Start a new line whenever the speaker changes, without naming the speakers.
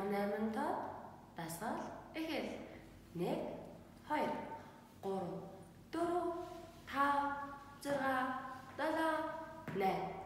68 доод дасгал эхэл. 1 2 3 4 5 6 7 8